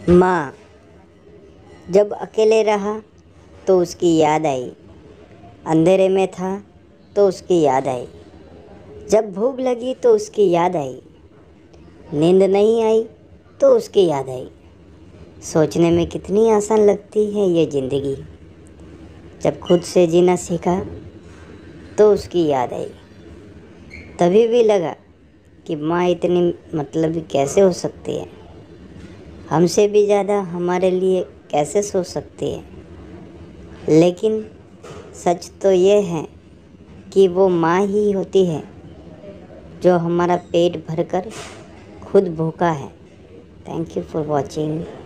माँ जब अकेले रहा तो उसकी याद आई, अंधेरे में था तो उसकी याद आई, जब भूख लगी तो उसकी याद आई, नींद नहीं आई तो उसकी याद आई। सोचने में कितनी आसान लगती है ये ज़िंदगी, जब खुद से जीना सीखा तो उसकी याद आई। तभी भी लगा कि माँ इतनी मतलबी कैसे हो सकती है, हमसे भी ज़्यादा हमारे लिए कैसे सोच सकती है। लेकिन सच तो ये है कि वो माँ ही होती है जो हमारा पेट भरकर खुद भूखा है। Thank you for watching.